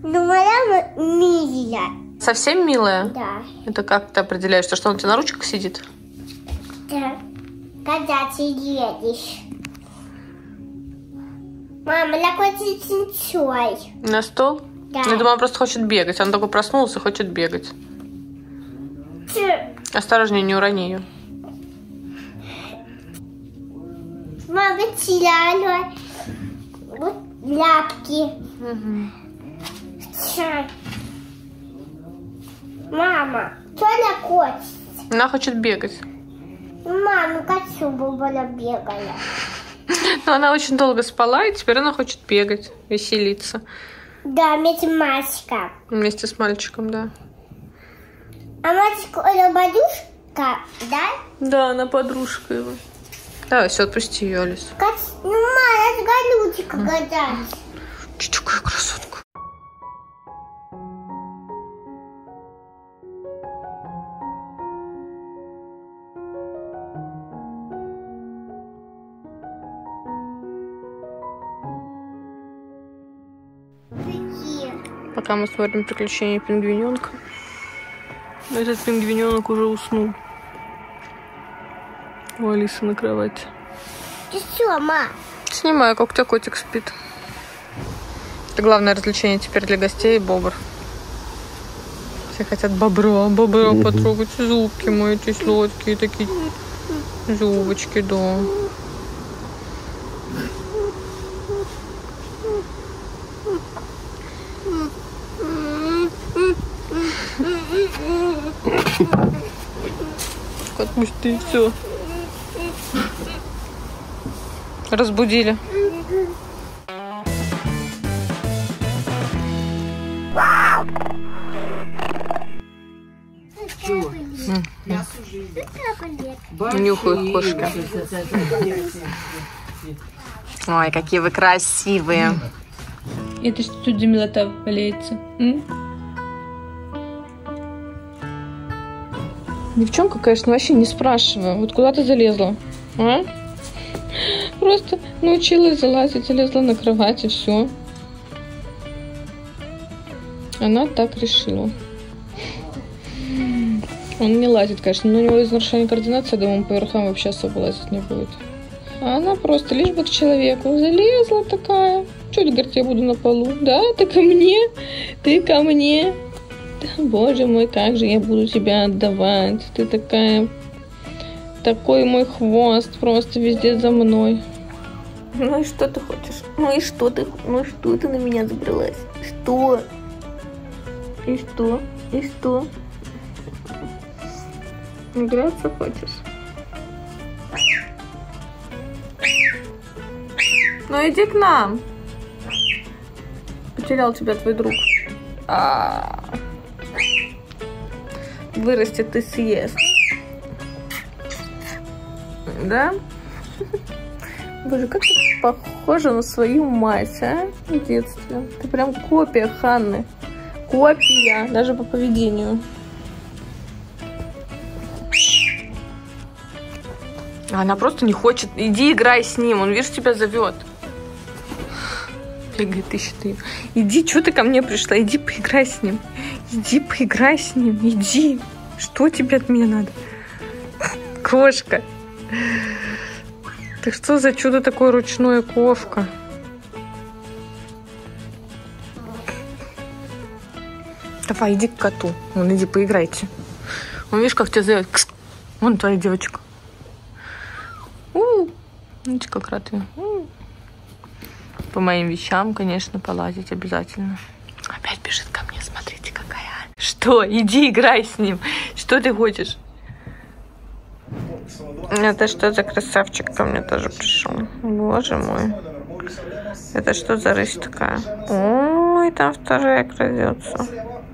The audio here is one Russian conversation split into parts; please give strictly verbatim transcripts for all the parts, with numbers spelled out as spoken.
Ну, моя милая. Совсем милая? Да. Это как ты определяешь, что он у тебя на ручках сидит? Да. Когда ты едешь. Мама, я хочу танцевать. На стол? Да. Я думаю, он просто хочет бегать. Он только проснулся и хочет бегать. Ты... Осторожнее, не урони ее. Мама теряла вот ляпки. Угу. Мама, что она хочет? Она хочет бегать. Мама, ну хочу, чтобы она бегала. Но она очень долго спала, и теперь она хочет бегать, веселиться. Да, вместе с мальчиком. Вместе с мальчиком, да. А мальчик, она подружка, да? Да, она подружка его. Давай, все, отпусти ее, Алис. Как... Ну, мама, это голючка гадать. Че, какая красотка. Пока мы смотрим «Приключения пингвиненка», этот пингвиненок уже уснул. У Алисы на кровати. Ты что, ма? Снимаю, как у тебя котик спит. Это главное развлечение теперь для гостей — бобр. Все хотят бобра, бобра потрогать. Зубки мои эти сладкие такие. Зубочки, да. Отпусти, все. Разбудили. Нюхают кошки. Ой, какие вы красивые. Это что тут за милота валяется? М? Девчонка, конечно, вообще не спрашиваю. Вот куда ты залезла? А? Просто научилась залазить, залезла на кровать и все. Она так решила. Он не лазит, конечно, но у него из нарушения координации, думаю, он по верхам вообще особо лазить не будет. А она просто лишь бы к человеку залезла такая. Что ты, говорит, я буду на полу? Да, ты ко мне? Ты ко мне? Да, боже мой, как же я буду тебя отдавать? Ты такая... Такой мой хвост просто везде за мной. Ну и что ты хочешь? Ну и что ты? Ну и что ты на меня забралась? Что? И что? И что? Играться хочешь? Ну иди к нам. Потерял тебя твой друг. А -а -а. Вырастет и съест. Да? Боже, как ты похожа на свою мать, а? В детстве. Ты прям копия Ханны. Копия. Даже по поведению. Она просто не хочет. Иди играй с ним. Он, видишь, тебя зовет. Бегает, ищет ее. Иди, что ты ко мне пришла? Иди поиграй с ним. Иди поиграй с ним. Иди. Что тебе от меня надо? Кошка. Ты что за чудо такое ручное, ковка? Давай, иди к коту. Вон, иди поиграйте. Вон, видишь, как тебя зовет. Кс. Вон твоя девочка. У-у-у. Видите, как рад я. У-у-у. По моим вещам, конечно, полазить обязательно. Опять бежит ко мне, смотрите, какая. Что? Иди играй с ним. Что ты хочешь? Это что за красавчик ко мне тоже пришел? Боже мой. Это что за рысь такая? Ой, там вторая крадется.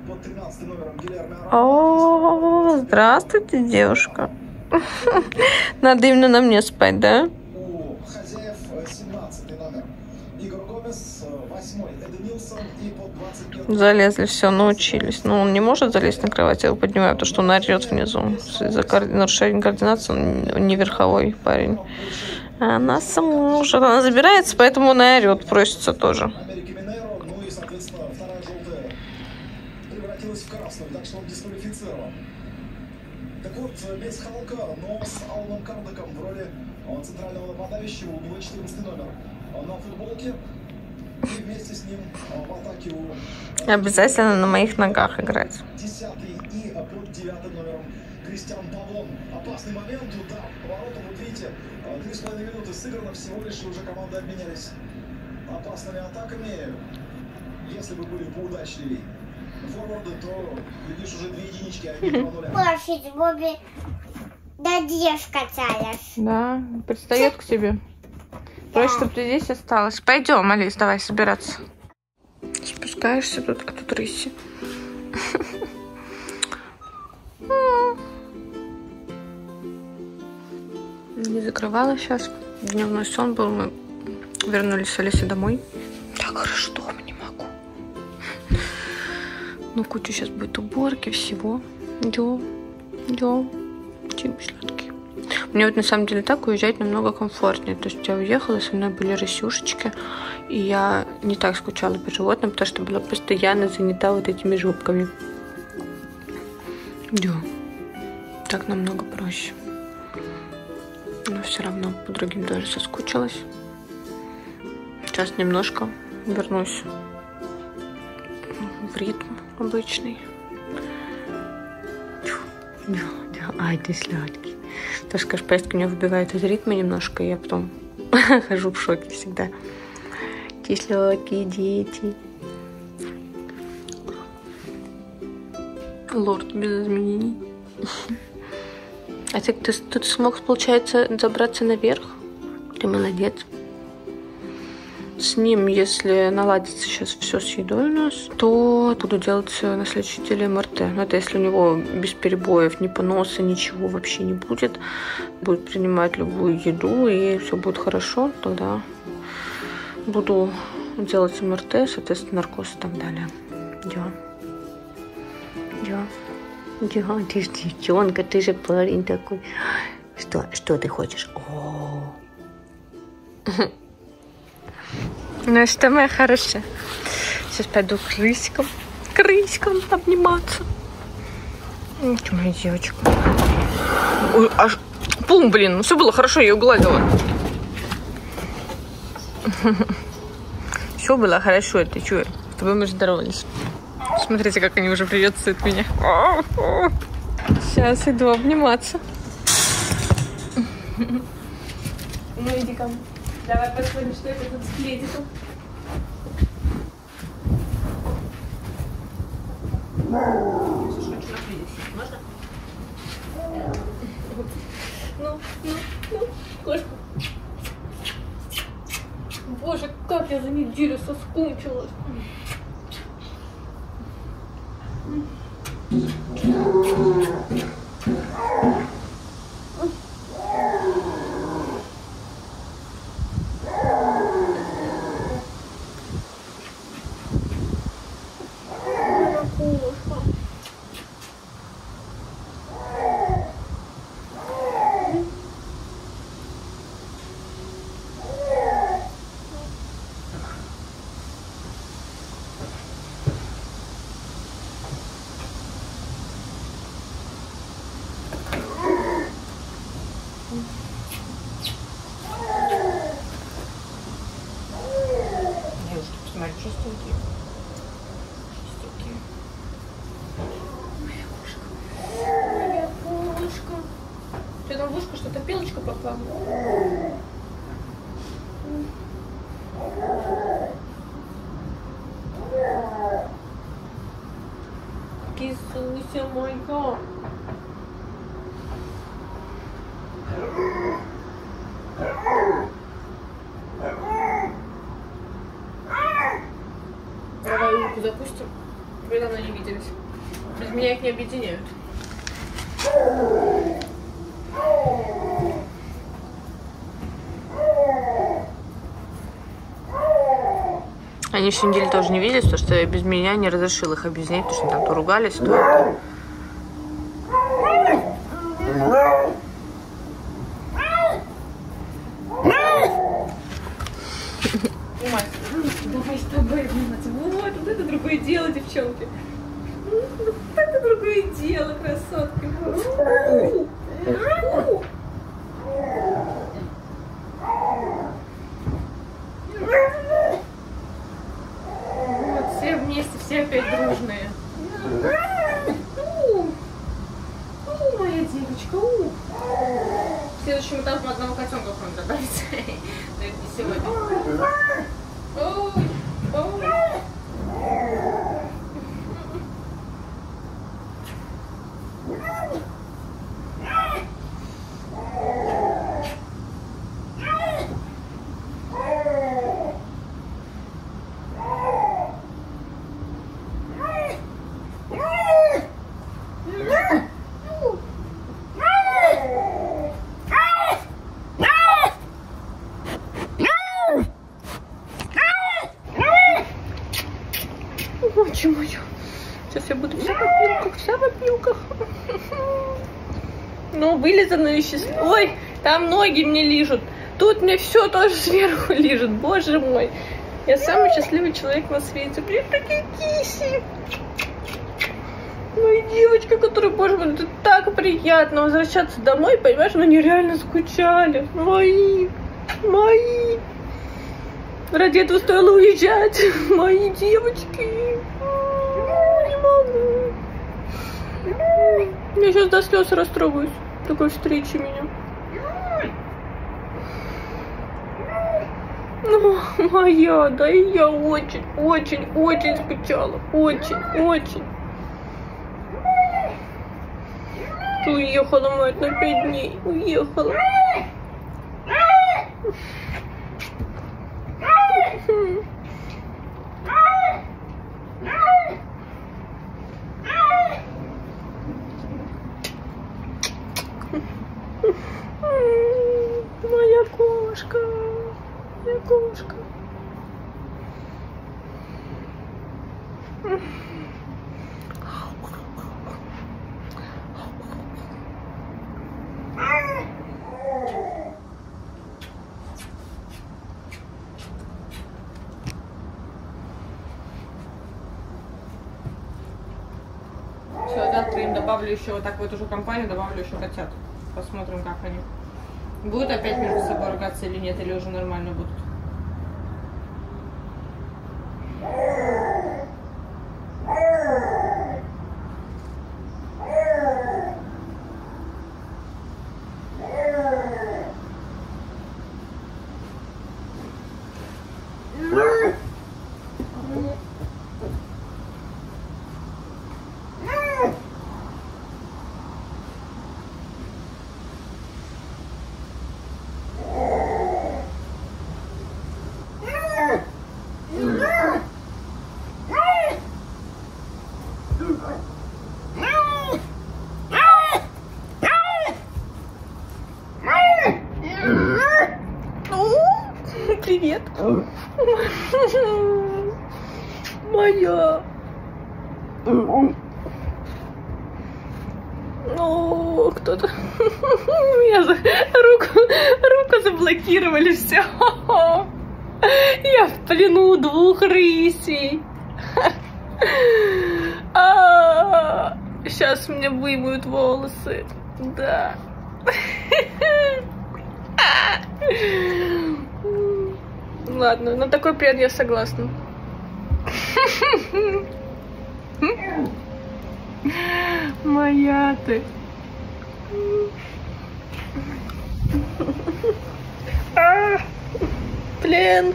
О, здравствуйте, девушка. Надо именно на мне спать, да? Залезли, все, научились. Но он не может залезть на кровать, я его поднимаю, потому что он орет внизу. Из-за нарушения координации он не верховой парень. А она сама уже, она забирается, поэтому он и орет, просится тоже. вторая желтая превратилась в красную, так что он дисквалифицирован. Так вот, без Халка, но с Аланом Кардаком в роли центрального нападающего, у него четырнадцатый номер на футболке. И вместе с ним в атаке у... Обязательно на моих ногах играть. десятый и под девятым номером Кристиан Павлон. Опасный момент, удар поворотом, вот видите, три с половиной минуты сыграно, всего лишь уже команды обменялись опасными атаками. Если бы были поудачливее форварды, то, видишь, уже две единички, а не два нуля. Площадь, Бобби, да где скатаешь? Да, пристает к тебе. Просит, чтобы ты здесь осталась. Пойдем, Алис, давай собираться. Спускаешься тут, а тут рыси. Не закрывала сейчас. Дневной сон был, мы вернулись с Алисой домой. Так хорошо дома не могу. Ну, куча сейчас будет уборки, всего. Идем, идем. Чем сладкие. Мне вот на самом деле так уезжать намного комфортнее. То есть я уехала, со мной были рысюшечки, и я не так скучала по животным, потому что была постоянно занята вот этими жопками. Да. Так намного проще. Но все равно по другим тоже соскучилась. Сейчас немножко вернусь в ритм обычный. Ай, ты сладкий. Тоже, конечно, поездка меня выбивает из ритма немножко, и я потом хожу в шоке всегда. Кисленькие дети. Лорд без изменений. А ты, ты, ты смог, получается, забраться наверх? Ты молодец. С ним, если наладится сейчас все с едой у нас, то буду делать на следующей неделе эм эр тэ. Но это если у него без перебоев, ни поноса, ничего вообще не будет. Будет принимать любую еду, и все будет хорошо. Тогда буду делать эм эр тэ, соответственно, наркоз и так далее. Да. Да. Да, ты же девчонка, ты же парень такой. Что, что ты хочешь? О. Ну что, моя хорошая, сейчас пойду к рыськам, к рыськам обниматься. Что, моя девочка? Ой, аж... Пум, блин, ну все было хорошо, я ее гладила. Все было хорошо, ты что? С тобой мы здоровались. Смотрите, как они уже приветствуют меня. Сейчас иду обниматься. Ну иди ко мне. Давай посмотрим, что это тут с пледиком. Слушай, хочу на пледик сесть, можно? Ну, ну, ну, кошка. Боже, как я за неделю соскучилась. Смотри, чистенькие. Чистенькие. Моя кошка. Моя кошка. Что там в ушко? Что-то пилочка попала. Кисуся моя. Давай улыбку запустим. Вы давно не виделись. Без меня их не объединяют. Они всю неделю тоже не виделись, потому что я без меня не разрешила их объединять, потому что там то ругались, то это. Давай с тобой обниматься. Вот, вот это другой другое дело, девчонки. Это другое дело, красотки. Вот, все вместе, все опять дружные. У, моя девочка, у. В следующем этапе мы одного котенка будем добавить. Но это не сегодня. Ой, ой. Очень мою. Сейчас я буду вся в опилках, вся в опилках. Ну, вылизанную еще. Ой, там ноги мне лижут. Тут мне все тоже сверху лижет. Боже мой. Я самый счастливый человек на свете. Блин, такие киси. Моя девочка, которая, боже мой, это так приятно возвращаться домой, понимаешь, мы нереально скучали. Мои, мои. Ради этого стоило уезжать. Мои девочки. Не могу. Я сейчас до слез растрогаюсь. Такой встречи меня. Ну, моя, да и я очень, очень, очень скучала. Очень, очень. Уехала, мать, на пять дней. Уехала. Моя кошка, моя кошка. Все, завтра им добавлю еще вот так вот уже компанию, добавлю еще котят. Посмотрим, как они. Будут опять между собой ругаться или нет, или уже нормально будут. Привет. Моя. О, кто-то. Меня за руку, руку заблокировали, все. Я в плену двух рысей. А, сейчас мне вымоют волосы. Да. Ладно, на такой плен я согласна. Моя ты. А, плен.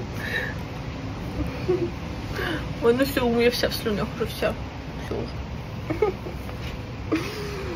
Ой, ну все, у меня вся в слюнях уже, вся. Все уже.